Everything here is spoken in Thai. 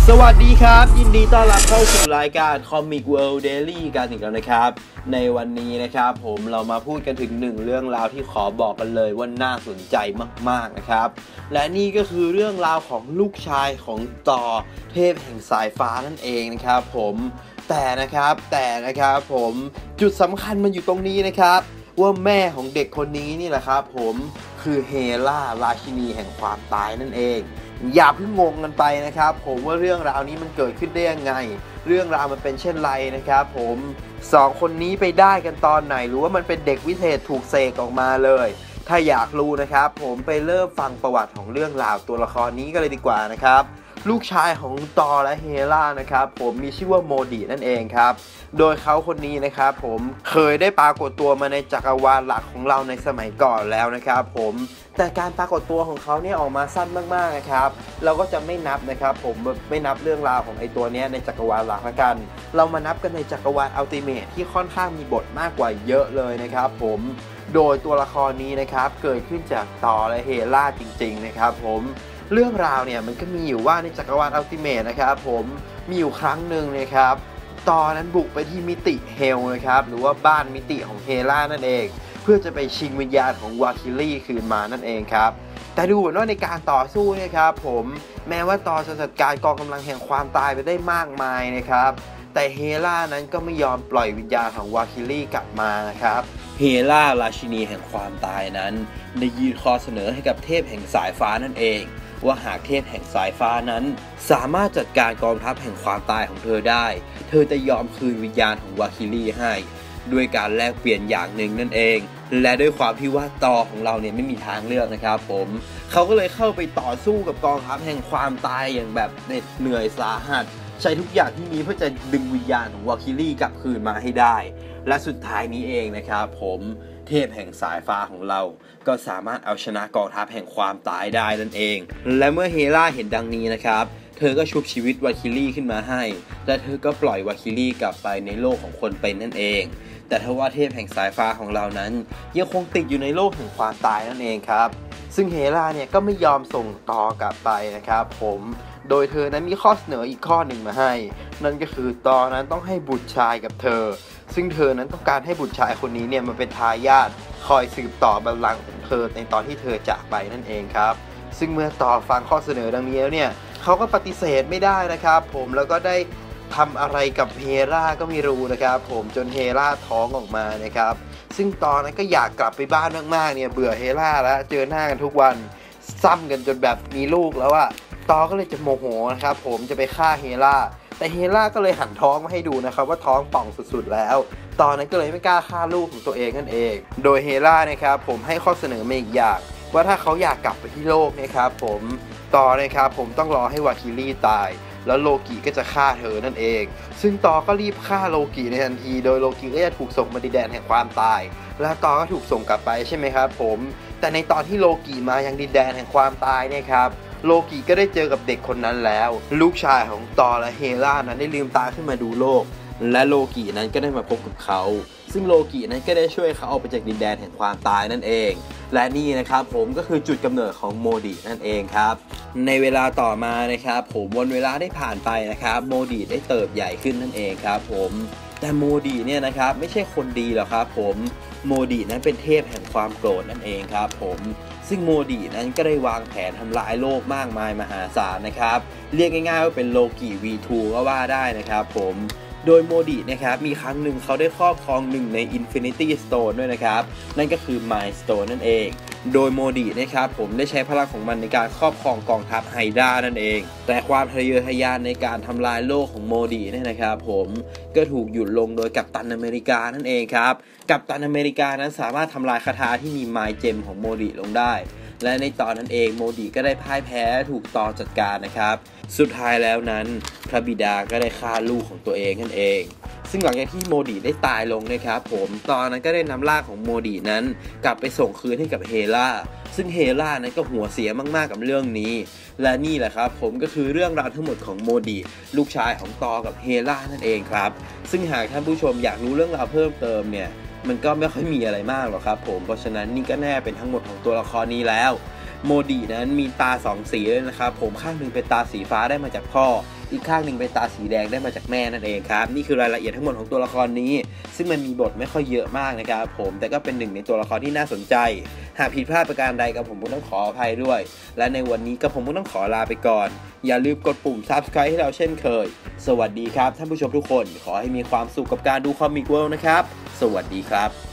สวัสดีครับยินดีต้อนรับเข้าสู่รายการ Comic World Daily กันอีกแล้วนะครับในวันนี้นะครับเรามาพูดกันถึง1เรื่องราวที่ขอบอกกันเลยว่าน่าสนใจมากๆนะครับและนี่ก็คือเรื่องราวของลูกชายของต่อเทพแห่งสายฟ้านั่นเองนะครับแต่นะครับจุดสำคัญมันอยู่ตรงนี้นะครับว่าแม่ของเด็กคนนี้นี่แหละครับคือเฮล่าราชินีแห่งความตายนั่นเองอย่าเพิ่งงงกันไปนะครับว่าเรื่องราวนี้มันเกิดขึ้นได้ยังไงเรื่องราวมันเป็นเช่นไรนะครับสองคนนี้ไปได้กันตอนไหนหรือว่ามันเป็นเด็กวิเศษถูกเสกออกมาเลยถ้าอยากรู้นะครับไปเริ่มฟังประวัติของเรื่องราวตัวละครนี้กันเลยดีกว่านะครับลูกชายของตอและเฮล่านะครับมีชื่อว่าโมดินั่นเองครับโดยเขาคนนี้นะครับเคยได้ปรากฏตัวมาในจักรวาลหลักของเราในสมัยก่อนแล้วนะครับแต่การปรากฏตัวของเขาเนี่ยออกมาสั้นมากๆนะครับเราก็จะไม่นับนะครับไม่นับเรื่องราวของไอ้ตัวนี้ในจักรวาลหลักละกันเรามานับกันในจักรวาลอัลติเมทที่ค่อนข้างมีบทมากกว่าเยอะเลยนะครับโดยตัวละครนี้นะครับเกิดขึ้นจากตอและเฮล่าจริงๆนะครับเรื่องราวเนี่ยมันก็มีอยู่ว่าในจักรวาลอัลติเมทนะครับมีอยู่ครั้งหนึ่งนะครับตอนั้นบุกไปที่มิติเฮลนะครับหรือว่าบ้านมิติของเฮล่านั่นเองเพื่อจะไปชิงวิญญาณของวาคิลี่คืนมานั่นเองครับแต่ดูเหมือนว่าในการต่อสู้นะครับแม้ว่าตอจะจัดการกองกำลังแห่งความตายไปได้มากมายนะครับแต่เฮล่านั้นก็ไม่ยอมปล่อยวิญญาณของวาคิลี่กลับมานะครับเฮล่าราชินีแห่งความตายนั้นได้ยื่นข้อเสนอให้กับเทพแห่งสายฟ้านั่นเองว่าหากเทพแห่งสายฟ้านั้นสามารถจัดการกองทัพแห่งความตายของเธอได้เธอจะยอมคืนวิญญาณของวาคิลี่ให้ด้วยการแลกเปลี่ยนอย่างหนึ่งนั่นเองและด้วยความที่ว่าตอของเราเนี่ยไม่มีทางเลือกนะครับเขาก็เลยเข้าไปต่อสู้กับกองทัพแห่งความตายอย่างแบบเหนื่อยสาหัสใช้ทุกอย่างที่มีเพื่อจะดึงวิญญาณของวาคิลี่กลับคืนมาให้ได้และสุดท้ายนี้เองนะครับเทพแห่งสายฟ้าของเราก็สามารถเอาชนะกองทัพแห่งความตายได้นั่นเองและเมื่อเฮล่าเห็นดังนี้นะครับเธอก็ชุบชีวิตวาคิลี่ขึ้นมาให้และเธอก็ปล่อยวาคิลี่กลับไปในโลกของคนเป็นนั่นเองแต่ทว่าเทพแห่งสายฟ้าของเรานั้นยังคงติดอยู่ในโลกแห่งความตายนั่นเองครับซึ่งเฮล่าเนี่ยก็ไม่ยอมส่งต่อกลับไปนะครับโดยเธอนั้นมีข้อเสนออีกข้อหนึ่งมาให้นั่นก็คือตอนั้นต้องให้บุตรชายกับเธอซึ่งเธอนั้นต้องการให้บุตรชายคนนี้เนี่ยมาเป็นทายาทคอยสืบต่อบัลลังก์ของเธอในตอนที่เธอจากไปนั่นเองครับซึ่งเมื่อต่อฟังข้อเสนอดังนี้แล้วเนี่ยเขาก็ปฏิเสธไม่ได้นะครับแล้วก็ได้ทำอะไรกับเฮล่าก็ไม่รู้นะครับจนเฮล่าท้องออกมานะครับซึ่งตอนนั้นก็อยากกลับไปบ้านมากๆเนี่ยเบื่อเฮล่าแล้วเจอหน้ากันทุกวันซ้ำกันจนแบบมีลูกแล้วอะตอก็เลยจะโมโหนะครับจะไปฆ่าเฮล่าแต่เฮล่าก็เลยหันท้องมาให้ดูนะครับว่าท้องป่องสุดๆแล้วตอนนั้นก็เลยไม่กล้าฆ่าลูกของตัวเองนั่นเองโดยเฮล่านะครับให้ข้อเสนอมาอีกอย่างว่าถ้าเขาอยากกลับไปที่โลกนะครับตอนะครับต้องรอให้วาคิลี่ตายแล้วโลกิก็จะฆ่าเธอนั่นเองซึ่งตอก็รีบฆ่าโลกิในทันทีโดยโลกิก็จะถูกส่งมาดินแดนแห่งความตายและตอก็ถูกส่งกลับไปใช่ไหมครับแต่ในตอนที่โลกิมายังดินแดนแห่งความตายเนี่ยครับโลกิก็ได้เจอกับเด็กคนนั้นแล้วลูกชายของตอและเฮล่านั้นได้ลืมตาขึ้นมาดูโลกและโลกินั้นก็ได้มาพบกับเขาซึ่งโลกินั้นก็ได้ช่วยเขาออกไปจากดินแดนแห่งความตายนั่นเองและนี่นะครับก็คือจุดกำเนิดของโมดินั่นเองครับในเวลาต่อมานะครับวันเวลาได้ผ่านไปนะครับโมดิได้เติบใหญ่ขึ้นนั่นเองครับแต่โมดิเนี่ยนะครับไม่ใช่คนดีหรอกครับโมดินั้นเป็นเทพแห่งความโกรธนั่นเองครับซึ่งโมดินั้นก็ได้วางแผนทำลายโลกมากมายมหาศาลนะครับเรียกง่ายๆว่าเป็นโลกิ V2 ก็ว่าได้นะครับโดยโมดินะครับมีครั้งหนึ่งเขาได้ครอบครองหนึ่งใน Infinity Stone ด้วยนะครับนั่นก็คือ Mind Stone นั่นเองโดยโมดินะครับได้ใช้พลังของมันในการครอบครองกองทัพไฮดรานั่นเองแต่ความทะเยอทะยานในการทำลายโลกของโมดิเนี่ยนะครับก็ถูกหยุดลงโดยกัปตันอเมริกานั่นเองครับกัปตันอเมริกานั้นสามารถทำลายคาถาที่มี Mind Gem ของโมดิลงได้และในตอนนั้นเองโมดิก็ได้พ่ายแพ้ถูกตอจัดการนะครับสุดท้ายแล้วนั้นพระบิดาก็ได้ฆ่าลูกของตัวเองนั่นเองซึ่งหลังจากที่โมดิได้ตายลงนะครับตอนนั้นก็ได้นำร่างของโมดินั้นกลับไปส่งคืนให้กับเฮล่าซึ่งเฮล่านั้นก็หัวเสียมากๆกับเรื่องนี้และนี่แหละครับก็คือเรื่องราวทั้งหมดของโมดิลูกชายของตอกับเฮล่านั่นเองครับซึ่งหากท่านผู้ชมอยากรู้เรื่องราวเพิ่มเติมเนี่ยมันก็ไม่ค่อยมีอะไรมากหรอกครับเพราะฉะนั้นนี่ก็แน่เป็นทั้งหมดของตัวละครนี้แล้ว โมดินั้นมีตา2สีเลยนะครับข้างหนึ่งเป็นตาสีฟ้าได้มาจากพ่ออีกข้างหนึ่งเป็นตาสีแดงได้มาจากแม่นั่นเองครับนี่คือรายละเอียดทั้งหมดของตัวละครนี้ซึ่งมันมีบทไม่ค่อยเยอะมากนะครับผมแต่ก็เป็นหนึ่งในตัวละครที่น่าสนใจหากผิดพลาดประการใดกับผมก็ต้องขออภัยด้วยและในวันนี้กับผมก็ต้องขอลาไปก่อนอย่าลืมกดปุ่ม Subscribe ให้เราเช่นเคยสวัสดีครับท่านผู้ชมทุกคนขอให้มีความสุขกับการดูคอมิกเวิลด์นะครับสวัสดีครับ